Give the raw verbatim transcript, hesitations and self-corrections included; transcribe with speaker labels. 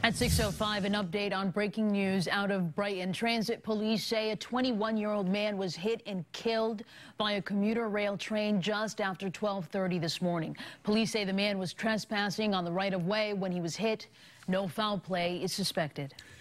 Speaker 1: At six oh five, an update on breaking news out of Brighton. Transit police say a twenty-one-year-old man was hit and killed by a commuter rail train just after twelve thirty this morning. Police say the man was trespassing on the right-of-way when he was hit. No foul play is suspected.